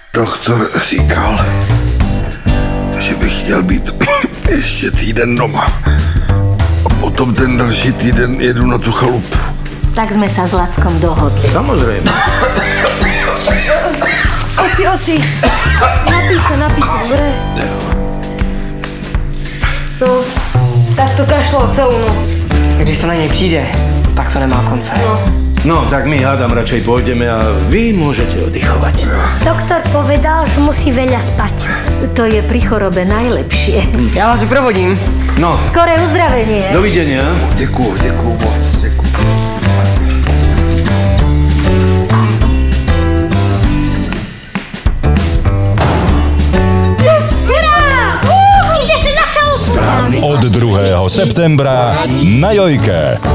Doktor říkal, že bych chtěl být ještě týden doma. A potom ten další týden jedu na tu chalupu. Tak sme sa s Lackom dohodli. Samozrejme. Oci. Napíš sa, dobre? No, tak to kašlo celú noc. Když to na nej přijde, tak to nemá konce. No, tak my hádam radšej pôjdeme a vy môžete oddychovať. Doktor povedal, že musí veľa spať. To je pri chorobe najlepšie. Ja vás uprovodím. No, Skoré uzdravenie. dovidenia. Děkuju moc, děkuju. Ide si na chalupu! Od 2. septembra na Jojke.